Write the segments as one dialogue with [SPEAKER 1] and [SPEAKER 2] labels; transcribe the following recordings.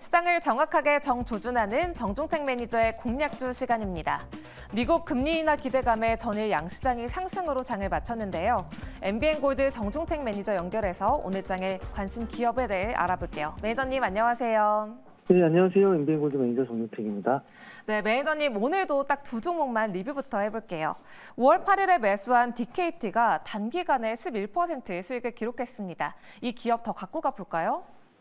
[SPEAKER 1] 시장을 정확하게 정조준하는 정종택 매니저의 공략주 시간입니다. 미국 금리 인하 기대감에 전일 양시장이 상승으로 장을 마쳤는데요. MBN골드 정종택 매니저 연결해서 오늘 장의 관심 기업에 대해 알아볼게요. 매니저님 안녕하세요.
[SPEAKER 2] 네, 안녕하세요. MBN골드 매니저 정종택입니다.
[SPEAKER 1] 네, 매니저님 오늘도 딱 두 종목만 리뷰부터 해볼게요. 5월 8일에 매수한 DKT가 단기간에 11%의 수익을 기록했습니다. 이 기업 더 갖고 가볼까요?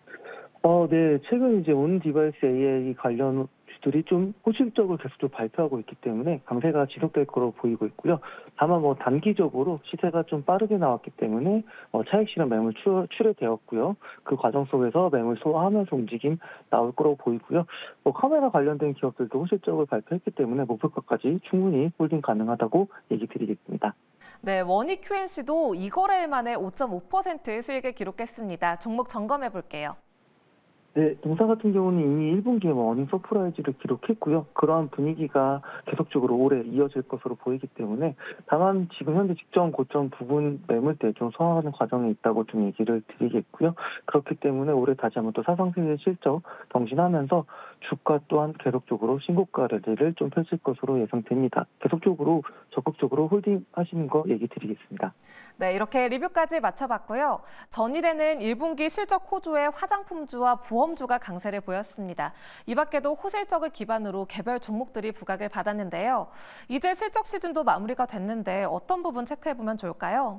[SPEAKER 2] 네. 최근 이제 온 디바이스 AI 관련 주들이 좀 호실적으로 계속 발표하고 있기 때문에 강세가 지속될 거로 보이고 있고요. 다만 단기적으로 시세가 좀 빠르게 나왔기 때문에 차익 실현 매물 출회되었고요. 그 과정 속에서 매물 소화하면서 움직임 나올 거라고 보이고요. 카메라 관련된 기업들도 호실적으로 발표했기 때문에 목표가까지 충분히 홀딩 가능하다고 얘기 드리겠습니다.
[SPEAKER 1] 네, 원익 QNC도 2거래일 만에 5.5%의 수익을 기록했습니다. 종목 점검해 볼게요.
[SPEAKER 2] 네, 동사 같은 경우는 이미 1분기에 어닝 서프라이즈를 기록했고요. 그러한 분위기가 계속적으로 올해 이어질 것으로 보이기 때문에 다만 지금 현재 직전 고점 부분 매물대 좀 소화하는 과정에 있다고 좀 얘기를 드리겠고요. 그렇기 때문에 올해 다시 한번 또 사상세계 실적 경신하면서 주가 또한 계속적으로 신고가를 좀 펼칠 것으로 예상됩니다. 계속적으로 적극적으로 홀딩하시는 거 얘기 드리겠습니다.
[SPEAKER 1] 네, 이렇게 리뷰까지 마쳐봤고요. 전일에는 1분기 실적 호조의 화장품주와 보험주가 강세를 보였습니다. 이 밖에도 호실적을 기반으로 개별 종목들이 부각을 받았는데요. 이제 실적 시즌도 마무리가 됐는데 어떤 부분 체크해보면 좋을까요?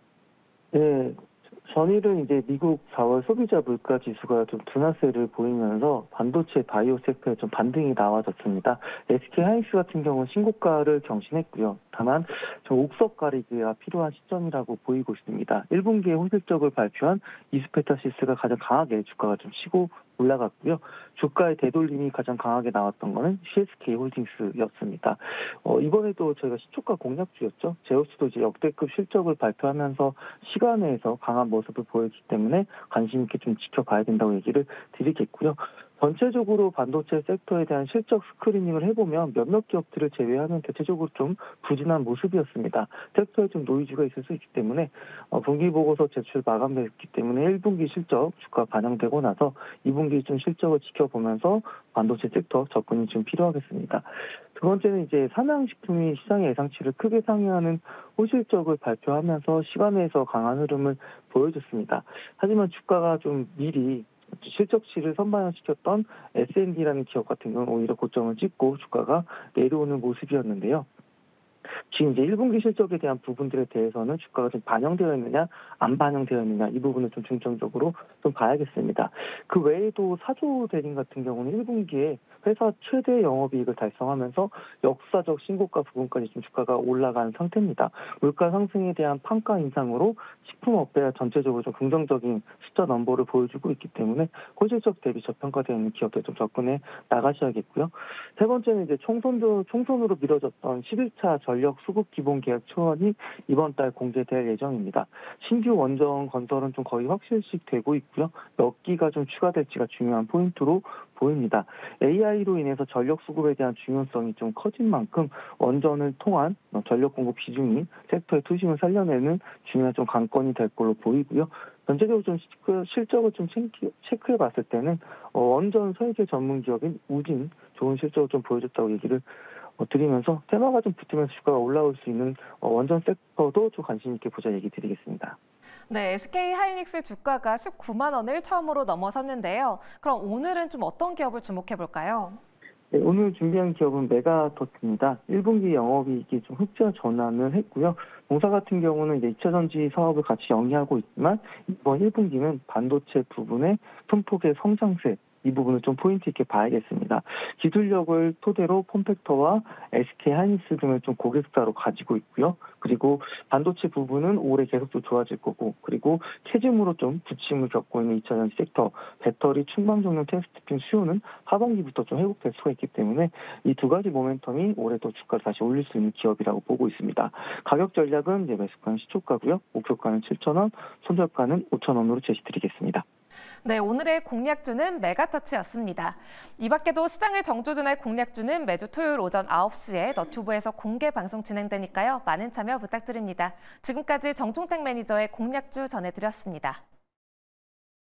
[SPEAKER 2] 네. 전일은 이제 미국 4월 소비자 물가 지수가 좀 둔화세를 보이면서 반도체 바이오 섹터에 좀 반등이 나와졌습니다. SK 하이닉스 같은 경우는 신고가를 경신했고요. 다만 좀 옥석 가리기가 필요한 시점이라고 보이고 있습니다. 1분기에 호실적을 발표한 이스페타시스가 가장 강하게 주가가 좀 치고 올라갔고요. 주가의 되돌림이 가장 강하게 나왔던 거는 CSK 홀딩스였습니다. 이번에도 저희가 시초가 공략주였죠. 제우스도 이제 역대급 실적을 발표하면서 시간에서 강한 모습을 보였기 때문에 관심 있게 좀 지켜봐야 된다고 얘기를 드리겠고요. 전체적으로 반도체 섹터에 대한 실적 스크리닝을 해보면 몇몇 기업들을 제외하면 대체적으로 좀 부진한 모습이었습니다. 섹터에 좀 노이즈가 있을 수 있기 때문에 분기보고서 제출 마감됐기 때문에 1분기 실적 주가 반영되고 나서 2분기 좀 실적을 지켜보면서 반도체 섹터 접근이 좀 필요하겠습니다. 두 번째는 이제 삼양식품이 시장의 예상치를 크게 상회하는 호실적을 발표하면서 시간에서 강한 흐름을 보여줬습니다. 하지만 주가가 좀 미리 실적치를 선반영시켰던 S&D라는 기업 같은 경우는 오히려 고점을 찍고 주가가 내려오는 모습이었는데요. 지금 이제 1분기 실적에 대한 부분들에 대해서는 주가가 좀 반영되어 있느냐, 안 반영되어 있느냐 이 부분을 좀 중점적으로 좀 봐야겠습니다. 그 외에도 사조 대림 같은 경우는 1분기에 회사 최대 영업이익을 달성하면서 역사적 신고가 부분까지 좀 주가가 올라간 상태입니다. 물가 상승에 대한 판가 인상으로 식품업계가 전체적으로 좀 긍정적인 숫자 넘버를 보여주고 있기 때문에 호실적 대비 저평가되어 있는 기업들 좀 접근해 나가셔야겠고요. 세 번째는 이제 총선으로 미뤄졌던 11차 전력 수급 기본 계약 초안이 이번 달 공개될 예정입니다. 신규 원전 건설은 좀 거의 확실시 되고 있고요. 몇 기가 좀 추가될지가 중요한 포인트로 보입니다. AI로 인해서 전력 수급에 대한 중요성이 좀 커진 만큼 원전을 통한 전력 공급 비중이 섹터의 투심을 살려내는 중요한 좀 관건이 될 걸로 보이고요. 전체적으로 좀 실적을 좀 체크해 봤을 때는 원전 설계 전문 기업인 우진 좋은 실적을 좀 보여줬다고 얘기를 드리면서 테마가 좀 붙으면서 주가가 올라올 수 있는 원전 섹터도 좀 관심 있게 보자 얘기 드리겠습니다.
[SPEAKER 1] 네, SK 하이닉스 주가가 19만 원을 처음으로 넘어섰는데요. 그럼 오늘은 좀 어떤 기업을 주목해 볼까요?
[SPEAKER 2] 네, 오늘 준비한 기업은 메가더트입니다. 1분기 영업이익이 좀 흑자 전환을 했고요. 동사 같은 경우는 이제 2차 전지 사업을 같이 영위하고 있지만 이번 1분기는 반도체 부분의 큰 폭의 성장세 이 부분을 좀 포인트 있게 봐야겠습니다. 기술력을 토대로 폼팩터와 SK 하이닉스 등을 좀 고객사로 가지고 있고요. 그리고 반도체 부분은 올해 계속 또 좋아질 거고, 그리고 캐즘으로 좀 부침을 겪고 있는 2차 전지 섹터, 배터리 충방 정령 테스트핀 수요는 하반기부터 좀 회복될 수가 있기 때문에 이 두 가지 모멘텀이 올해도 주가를 다시 올릴 수 있는 기업이라고 보고 있습니다. 가격 전략은 이제 매수가는 시초가고요. 목표가는 7,000원, 손절가는 5,000원으로 제시드리겠습니다.
[SPEAKER 1] 네, 오늘의 공략주는 메가터치였습니다. 이 밖에도 시장을 정조준할 공략주는 매주 토요일 오전 9시에 너튜브에서 공개 방송 진행되니까요. 많은 참여 부탁드립니다. 지금까지 정종택 매니저의 공략주 전해드렸습니다.